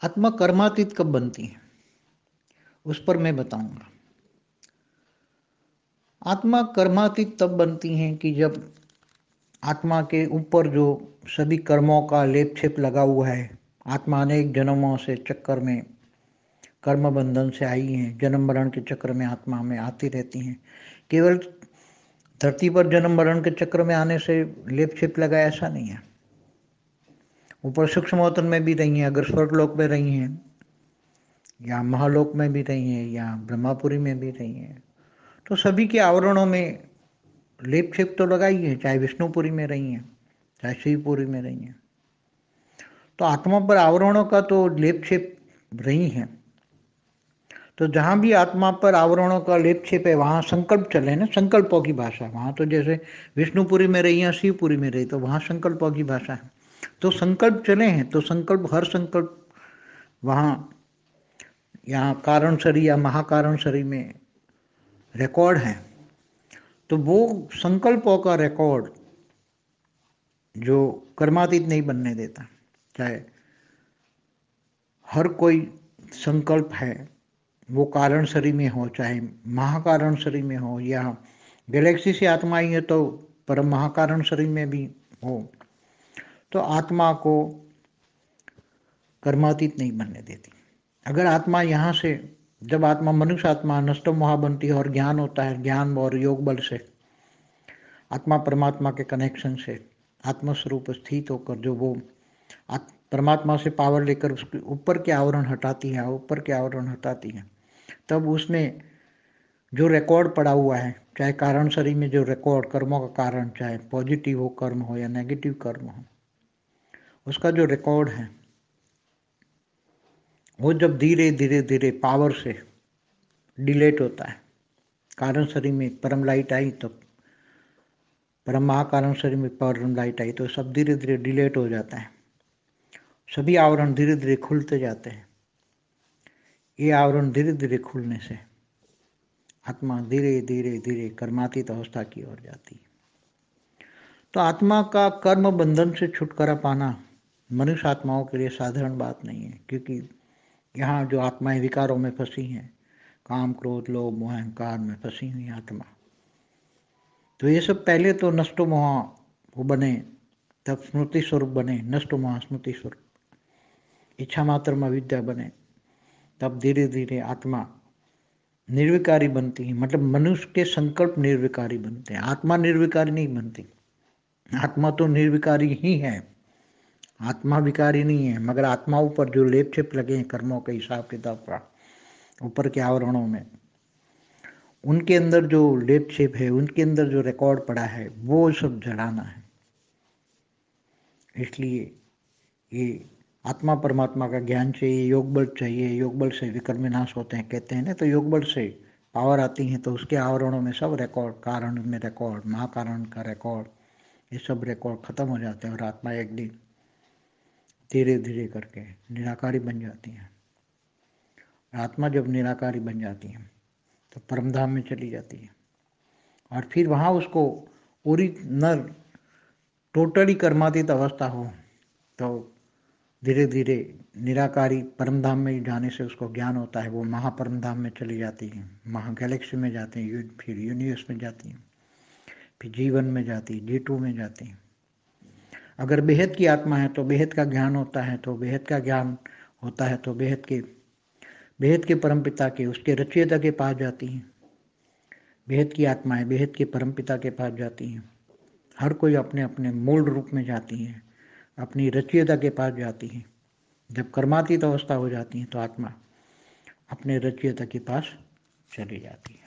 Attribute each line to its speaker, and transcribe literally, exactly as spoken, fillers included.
Speaker 1: आत्मा कर्मातीत कब बनती है उस पर मैं बताऊंगा। आत्मा कर्मातीत तब बनती हैं कि जब आत्मा के ऊपर जो सभी कर्मों का लेप छेप लगा हुआ है, आत्मा अनेक जन्मों से चक्कर में कर्म बंधन से आई हैं, जन्म मरण के चक्र में आत्मा में आती रहती हैं। केवल धरती पर जन्म मरण के चक्र में आने से लेप छेप लगा ऐसा नहीं है। ऊपर सूक्ष्म वतन में भी रही हैं, अगर स्वर्गलोक में रही हैं या महालोक में भी रही हैं या ब्रह्मापुरी में भी रही हैं, तो सभी के आवरणों में लेप छेप तो लगा ही है, चाहे विष्णुपुरी में रही हैं चाहे शिवपुरी में रही हैं। तो आत्मा पर आवरणों का तो लेप छेप रही है। तो जहां भी आत्मा पर आवरणों का लेप छेप है वहां संकल्प चले ना, संकल्पों की भाषा। वहां तो जैसे विष्णुपुरी में रही या शिवपुरी में रही तो वहां संकल्पों की भाषा है। तो संकल्प चले हैं तो संकल्प, हर संकल्प वहां यहाँ कारण शरीर या महाकारण शरीर में रिकॉर्ड है। तो वो संकल्पों का रिकॉर्ड जो कर्मातीत नहीं बनने देता। चाहे हर कोई संकल्प है वो कारण शरीर में हो, चाहे महाकारण शरीर में हो, या गैलेक्सी से आत्मा आई है तो परम महाकारण शरीर में भी हो, तो आत्मा को कर्मातीत नहीं बनने देती। अगर आत्मा यहाँ से, जब आत्मा मनुष्य आत्मा नष्ट मोहा बनती है और ज्ञान होता है, ज्ञान और योग बल से आत्मा परमात्मा के कनेक्शन से आत्मस्वरूप स्थित होकर जो वो परमात्मा से पावर लेकर उसके ऊपर के आवरण हटाती है, ऊपर के आवरण हटाती है, तब उसमें जो रिकॉर्ड पड़ा हुआ है, चाहे कारण शरीर में जो रिकॉर्ड कर्मों का कारण, चाहे पॉजिटिव हो कर्म हो या नेगेटिव कर्म हो, उसका जो रिकॉर्ड है वो जब धीरे धीरे धीरे पावर से डिलेट होता है। कारण शरीर में परम लाइट आई तो परम महाकारण शरीर में परम लाइट आई तो सब धीरे धीरे डिलेट हो जाता है, सभी आवरण धीरे धीरे खुलते जाते हैं। ये आवरण धीरे धीरे खुलने से आत्मा धीरे धीरे धीरे कर्मातीत अवस्था की ओर जाती है। तो आत्मा का कर्म बंधन से छुटकारा पाना मनुष्य आत्माओं के लिए साधारण बात नहीं है, क्योंकि यहाँ जो आत्माएं विकारों में फंसी हैं, काम क्रोध लोभ मोह अहंकार में फंसी हुई आत्मा, तो ये सब पहले तो नष्ट मोह वो बने, तब स्मृति स्वरूप बने, नष्ट मोह स्मृति स्वरूप, इच्छा मात्र में विद्या बने, तब धीरे धीरे आत्मा निर्विकारी बनती है। मतलब मनुष्य के संकल्प निर्विकारी बनते हैं, आत्मा निर्विकारी नहीं बनती। आत्मा तो निर्विकारी ही है, आत्मा विकारी नहीं है, मगर आत्माओं पर जो लेप छेप लगे हैं कर्मों के हिसाब किताब का ऊपर के आवरणों में, उनके अंदर जो लेप छेप है, उनके अंदर जो रिकॉर्ड पड़ा है, वो सब जलाना है। इसलिए ये आत्मा परमात्मा का ज्ञान चाहिए, योग बल चाहिए, योग बल से विकर्म विनाश होते हैं कहते हैं ना। तो योग बल से पावर आती है तो उसके आवरणों में सब रिकॉर्ड, कारण में रिकॉर्ड, महाकारण का रिकॉर्ड, ये सब रिकॉर्ड खत्म हो जाते हैं और आत्मा एक दिन धीरे धीरे करके निराकारी बन जाती है। आत्मा जब निराकारी बन जाती है तो परमधाम में चली जाती है और फिर वहाँ उसको ओरिजिनल टोटली कर्मातीत अवस्था हो तो धीरे धीरे निराकारी परमधाम में जाने से उसको ज्ञान होता है, वो महापरमधाम में चली जाती है, महा गैलेक्सी में जाती है, फिर यूनिवर्स में जाती है, फिर जीवन में जाती है, जी टू में जाती है। अगर बेहद की आत्मा है तो बेहद का ज्ञान होता है, तो बेहद का ज्ञान होता है तो बेहद के बेहद के परमपिता के, उसके रचयिता के पास जाती हैं। बेहद की आत्माएं बेहद के परमपिता के पास जाती हैं। हर कोई अपने अपने मूल रूप में जाती है, अपनी रचयिता के पास जाती है। जब कर्मातीत अवस्था हो जाती है तो आत्मा अपने रचयिता के पास चली जाती है।